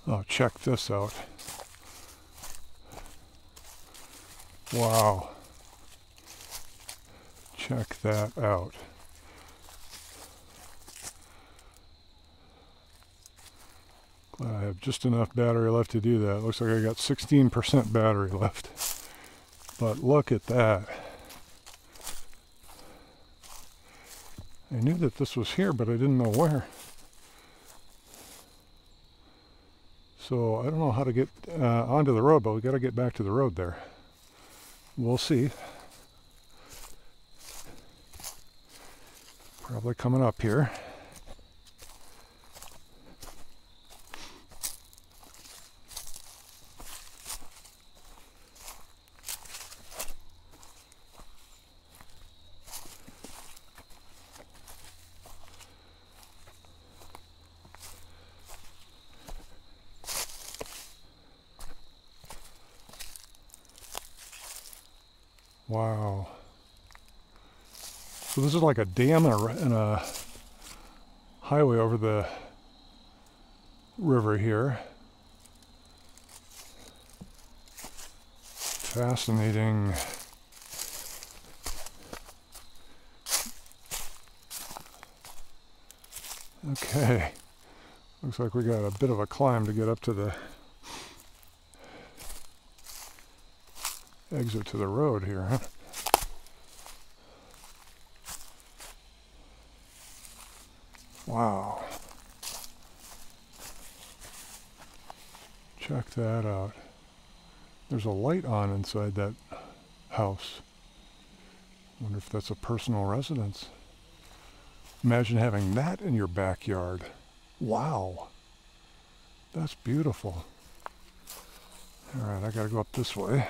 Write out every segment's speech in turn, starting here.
Oh, check this out. Wow. Check that out. Glad I have just enough battery left to do that. Looks like I got 16% battery left. But look at that. I knew that this was here, but I didn't know where. So I don't know how to get onto the road, but we got to get back to the road there. We'll see. Probably coming up here. Wow. So this is like a dam and a highway over the river here. Fascinating. Okay. Looks like we got a bit of a climb to get up to the exit to the road here, huh? Wow. Check that out. There's a light on inside that house. Wonder if that's a personal residence. Imagine having that in your backyard. Wow. That's beautiful. All right, I gotta go up this way.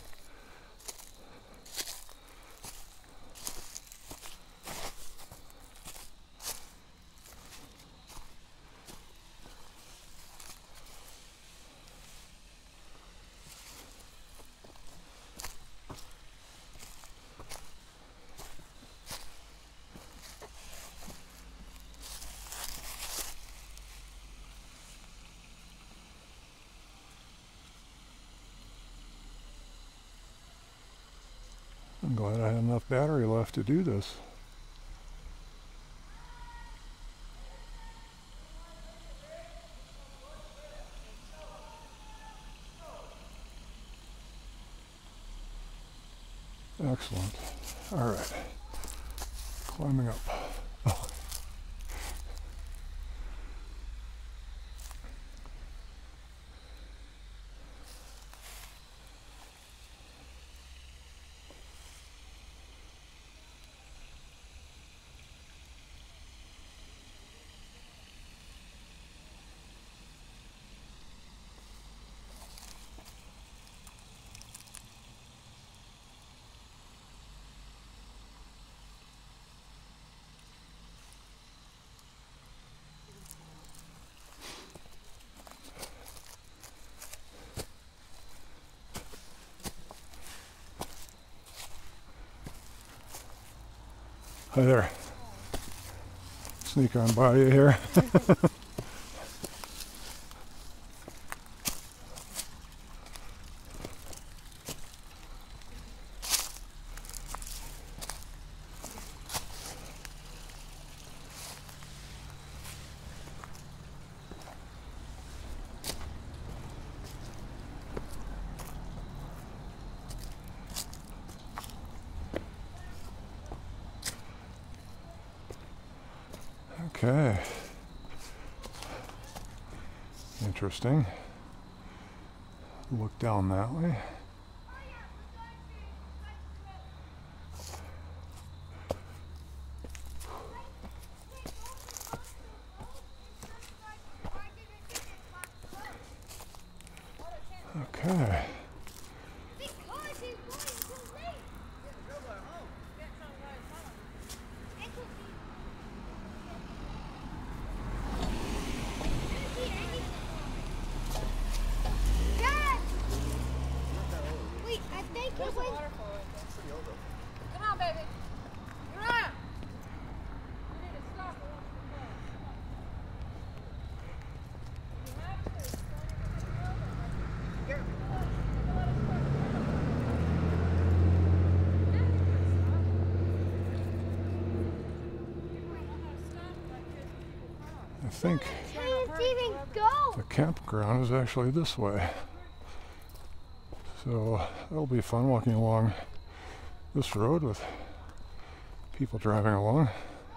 I'm glad I had enough battery left to do this. Excellent. All right. Climbing up. Oh. Hi there. Sneak on by you here. Okay. Interesting. Look down that way. Okay. Come on, baby. You're up. You need to stop. You have to. I think Can't even go. the campground is actually this way. So it'll be fun walking along this road with people driving along.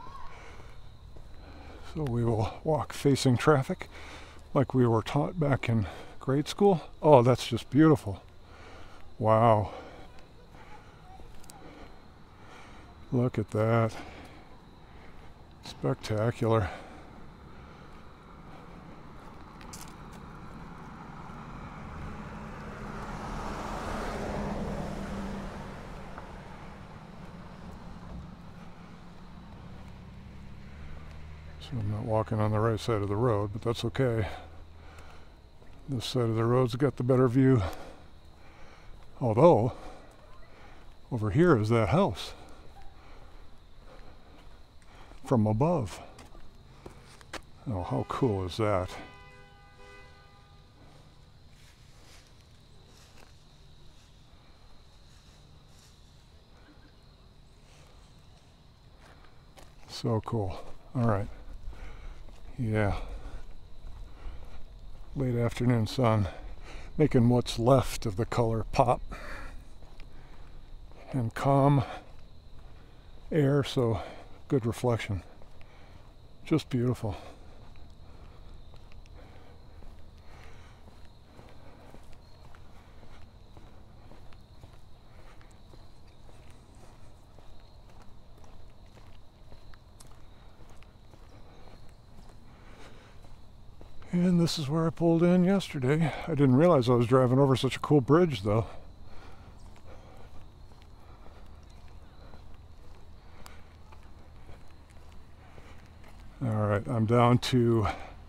So we will walk facing traffic like we were taught back in grade school. Oh, that's just beautiful. Wow. Look at that. Spectacular. So I'm not walking on the right side of the road, but that's okay. This side of the road's got the better view. Although, over here is that house from above. Oh, how cool is that? So cool. All right. Yeah. Late afternoon sun, making what's left of the color pop. And calm air, so good reflection. Just beautiful. And this is where I pulled in yesterday. I didn't realize I was driving over such a cool bridge, though. All right, I'm down to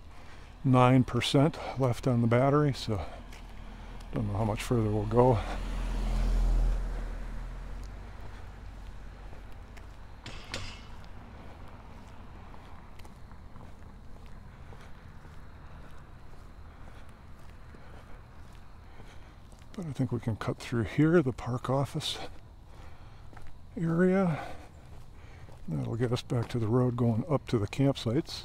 9% left on the battery, so don't know how much further we'll go. But I think we can cut through here, the park office area. That'll get us back to the road going up to the campsites.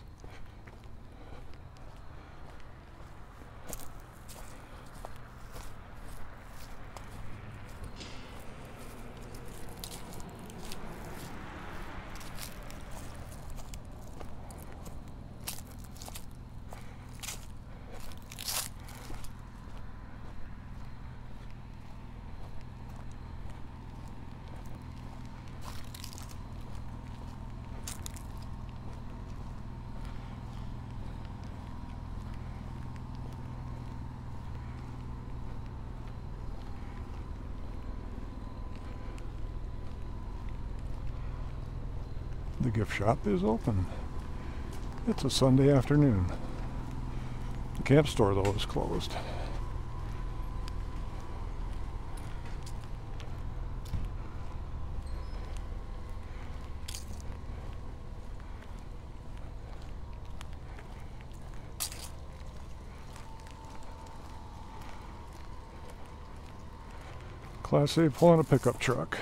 The gift shop is open. It's a Sunday afternoon. The camp store, though, is closed. Class A pulling a pickup truck.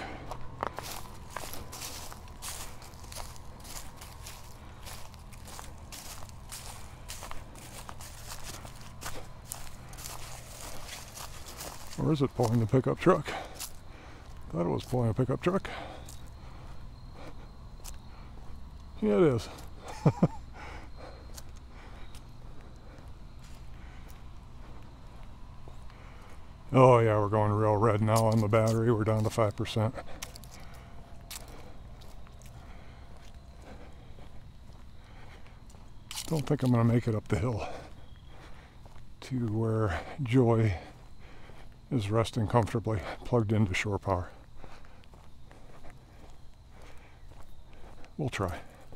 Or is it pulling the pickup truck? Thought it was pulling a pickup truck. Yeah, it is. Oh yeah, we're going real red now on the battery. We're down to 5%. Don't think I'm going to make it up the hill to where Joy is resting comfortably, plugged into shore power. We'll try.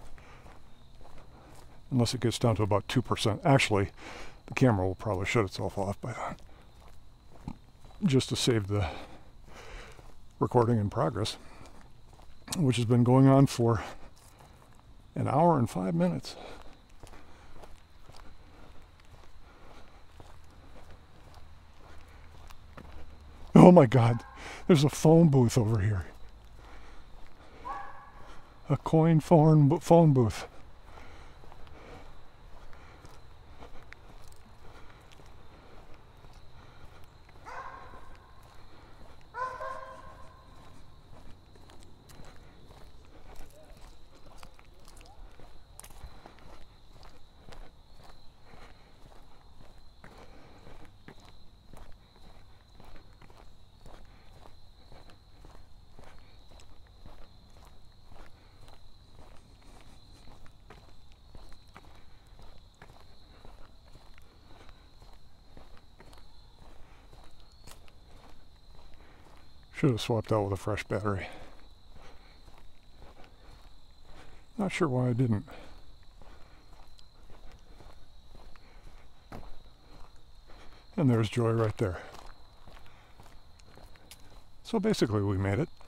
Unless it gets down to about 2%. Actually, the camera will probably shut itself off by then, just to save the recording in progress, which has been going on for an hour and 5 minutes. Oh my God, there's a phone booth over here. A coin phone booth. Should have swapped out with a fresh battery. Not sure why I didn't. And there's Joy right there. So basically we made it.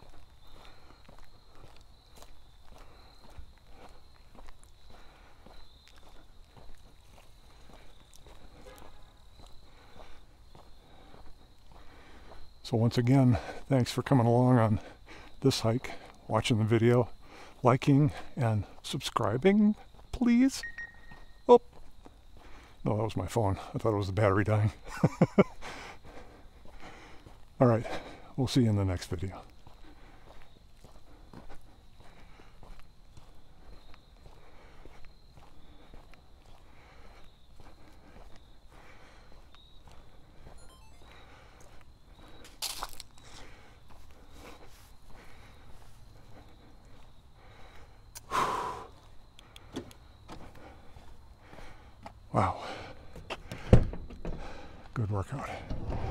So once again, thanks for coming along on this hike, watching the video, liking and subscribing, please. Oh, no, that was my phone. I thought it was the battery dying. All right, we'll see you in the next video. Wow. Good workout.